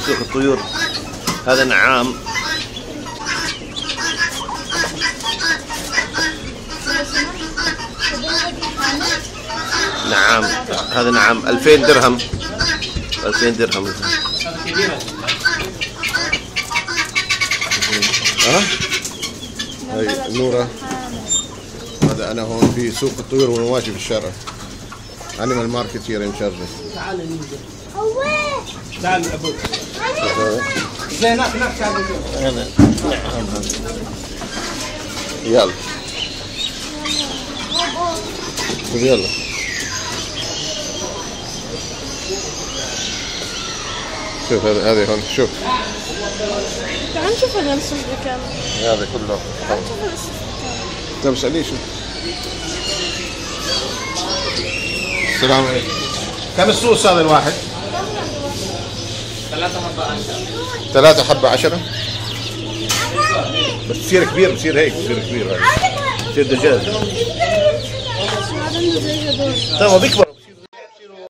سوق الطيور. هذا نعام. نعام هذا نعام 2000 درهم. 2000 درهم. هاي نورة. هذا أنا هون في سوق الطيور والمواشي في الشارع. أنيمال ماركت هير إن شارجة. تعال ننزل. تعال أبوك. زين نحكي على هذا. نعم هذا. يلا. يلا. شوف هذا هون شوف. تعال نشوف هذا الصف بكام. هذا كله. تعال نشوف هذا الصف بكام. طيب اسألني شو. السلام عليكم. كم السوس هذا الواحد؟ 3 حبة 10. 3 حبة 10. بس بصير كبير، بصير هيك، بصير كبير هذا. بصير دجاج. طيب بيكبر